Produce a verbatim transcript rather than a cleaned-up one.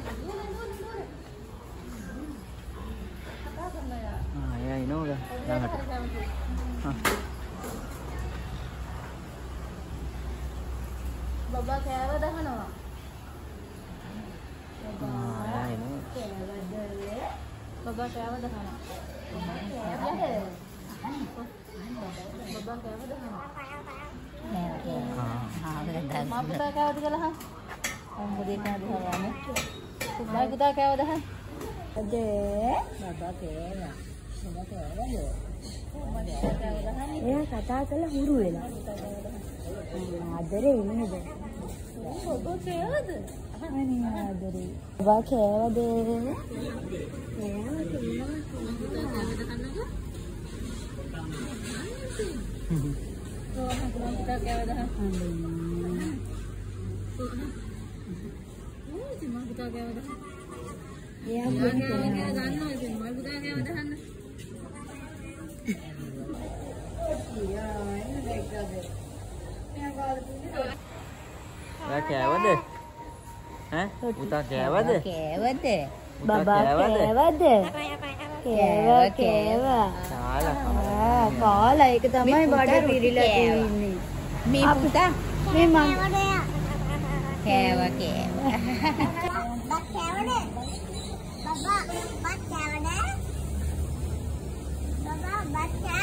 Ah, ya ini udah. Jangan. Baba kෑව දහනවා. Ah, ya ini. බබා කෑව දහනවා. බබා කෑව දහනවා. මම පුතා කෑවද කියලා අහන්න. මම මුදේ කෑවද හොයන්නේ. පුතා පුතා කෑවද අහන්න. අද බබා කෑවා. බබා කෑවද? එයා කතා කරලා හුරු වෙලා. ආදරේ නේද? බබා කෑවද? අනේ ආදරේ. බබා කෑවද? kita kayak udah cuma kita kayak udah ya kayak dana cuma kita kayak udah iya ini baik deh Ya kayak deh. Hah? Udah kayak deh. Kayak deh. Baba kayak deh. Kayak kayak. Salah. Ah, කාලා ඒක තමයි බඩ පිරීලා තියෙන්නේ. මේ පුතා මේ මම කෑව කෑව. බත් කෑවනේ. බබා බත් කෑවනේ. බබා බත් කෑව.